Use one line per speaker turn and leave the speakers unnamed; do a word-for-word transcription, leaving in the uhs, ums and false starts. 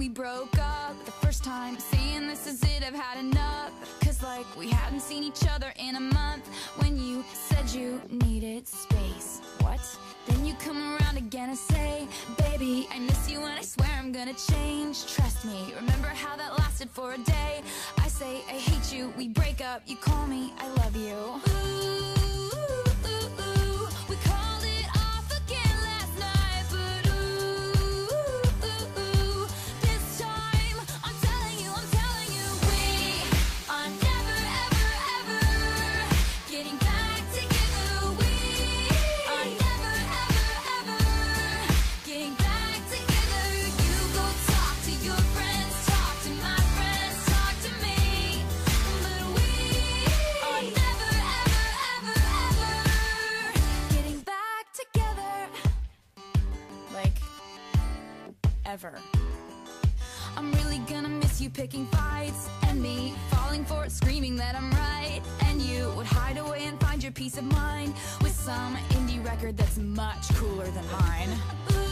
we broke up, the first time saying this is it, I've had enough. Cause like we hadn't seen each other in a month. When you said you needed space, what? Then you come around again and say, baby, I miss you and I swear I'm gonna change. Trust me, remember how that lasted for a day? I say I hate you, we break up, you call me I love you. Ooh. Ever. I'm really gonna miss you picking fights, and me falling for it, screaming that I'm right. And you would hide away and find your peace of mind with some indie record that's much cooler than mine. Ooh.